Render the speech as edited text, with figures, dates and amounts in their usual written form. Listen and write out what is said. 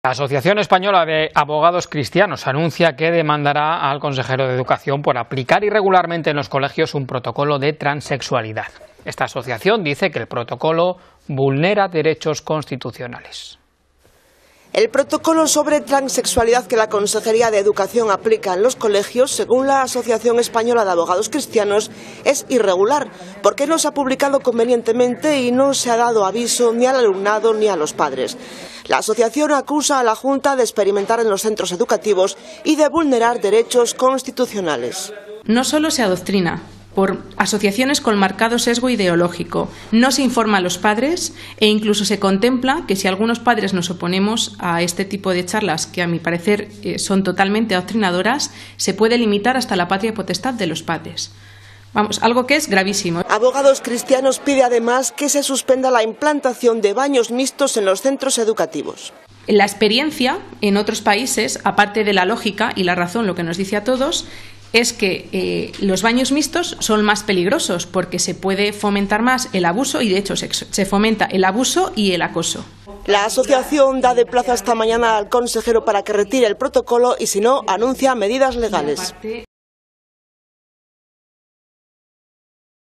La Asociación Española de Abogados Cristianos anuncia que demandará al consejero de Educación por aplicar irregularmente en los colegios un protocolo de transexualidad. Esta asociación dice que el protocolo vulnera derechos constitucionales. El protocolo sobre transexualidad que la Consejería de Educación aplica en los colegios, según la Asociación Española de Abogados Cristianos, es irregular, porque no se ha publicado convenientemente y no se ha dado aviso ni al alumnado ni a los padres. La asociación acusa a la Junta de experimentar en los centros educativos y de vulnerar derechos constitucionales. No solo se adoctrina por asociaciones con marcado sesgo ideológico, no se informa a los padres e incluso se contempla que si algunos padres nos oponemos a este tipo de charlas, que a mi parecer son totalmente adoctrinadoras, se puede limitar hasta la patria potestad de los padres. Vamos, algo que es gravísimo. Abogados Cristianos pide además que se suspenda la implantación de baños mixtos en los centros educativos. La experiencia en otros países, aparte de la lógica y la razón, lo que nos dice a todos, es que los baños mixtos son más peligrosos porque se puede fomentar más el abuso y de hecho se fomenta el abuso y el acoso. La asociación da de plazo esta mañana al consejero para que retire el protocolo y si no, anuncia medidas legales.